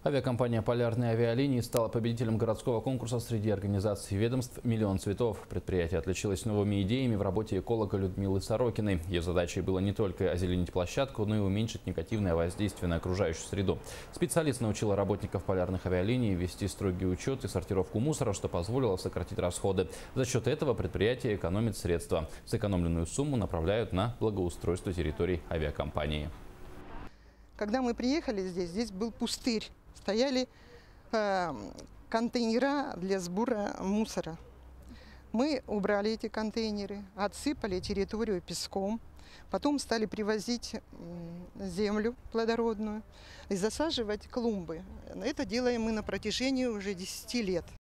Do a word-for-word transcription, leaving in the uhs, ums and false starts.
Авиакомпания «Полярные авиалинии» стала победителем городского конкурса среди организаций и ведомств «Миллион цветов». Предприятие отличилось новыми идеями в работе эколога Людмилы Сорокиной. Ее задачей было не только озеленить площадку, но и уменьшить негативное воздействие на окружающую среду. Специалист научила работников «Полярных авиалиний» вести строгий учет и сортировку мусора, что позволило сократить расходы. За счет этого предприятие экономит средства. Сэкономленную сумму направляют на благоустройство территорий авиакомпании. Когда мы приехали здесь, здесь был пустырь. Стояли э, контейнера для сбора мусора. Мы убрали эти контейнеры, отсыпали территорию песком, потом стали привозить землю плодородную и засаживать клумбы. Это делаем мы на протяжении уже десяти лет.